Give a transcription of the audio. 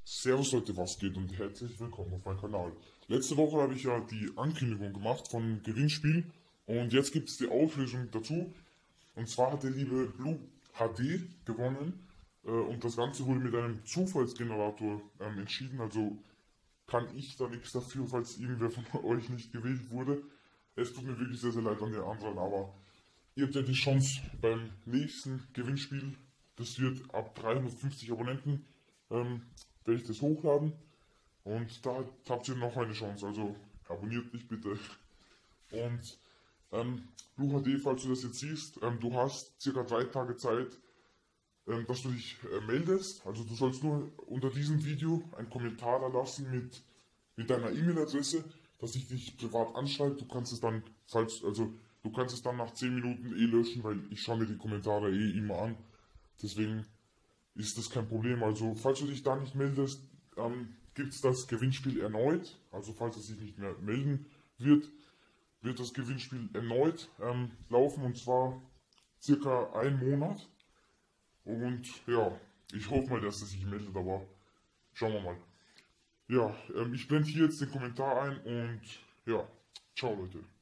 Servus Leute, was geht und herzlich willkommen auf meinem Kanal. Letzte Woche habe ich ja die Ankündigung gemacht von Gewinnspiel und jetzt gibt es die Auflösung dazu. Und zwar hat der liebe Blue HD gewonnen und das Ganze wurde mit einem Zufallsgenerator entschieden. Also kann ich da nichts dafür, falls irgendwer von euch nicht gewählt wurde. Es tut mir wirklich sehr, sehr leid an den anderen, aber ihr habt ja die Chance beim nächsten Gewinnspiel. Das wird ab 350 Abonnenten, werde ich das hochladen. Und da habt ihr noch eine Chance. Also abonniert mich bitte. Und Blue HD, falls du das jetzt siehst, du hast circa 3 Tage Zeit, dass du dich meldest. Also du sollst nur unter diesem Video einen Kommentar da lassen mit deiner E-Mail-Adresse, dass ich dich privat anschreibe. Du kannst es dann, du kannst es dann nach 10 Minuten löschen, weil ich schaue mir die Kommentare immer an. Deswegen ist das kein Problem. Also falls du dich da nicht meldest, gibt es das Gewinnspiel erneut. Also falls es sich nicht mehr melden wird, wird das Gewinnspiel erneut laufen, und zwar circa 1 Monat. Und ja, ich hoffe mal, dass es sich meldet, aber schauen wir mal. Ja, ich blende hier jetzt den Kommentar ein und ja, ciao Leute.